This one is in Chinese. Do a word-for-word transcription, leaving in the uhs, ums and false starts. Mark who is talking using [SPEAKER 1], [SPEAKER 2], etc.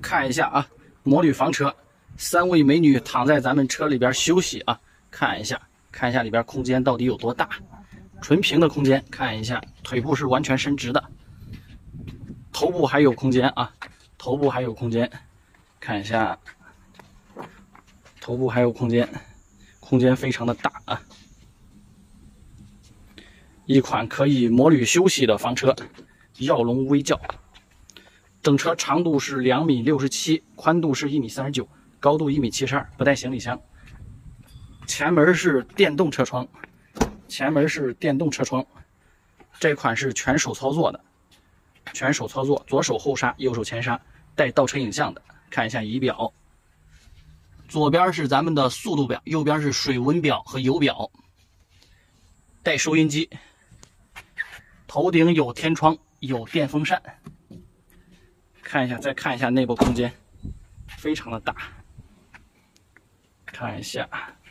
[SPEAKER 1] 看一下啊，摩旅房车，三位美女躺在咱们车里边休息啊，看一下，看一下里边空间到底有多大，纯平的空间，看一下，腿部是完全伸直的，头部还有空间啊，头部还有空间，看一下，头部还有空间，空间非常的大啊，一款可以摩旅休息的房车，耀龙微轿。整车长度是两米六十七，宽度是一米三十九，高度一米七十二，不带行李箱。前门是电动车窗，前门是电动车窗。这款是全手操作的，全手操作，左手后刹，右手前刹，带倒车影像的。看一下仪表，左边是咱们的速度表，右边是水温表和油表，带收音机。头顶有天窗，有电风扇。看一下，再看一下内部空间，非常的大。看一下。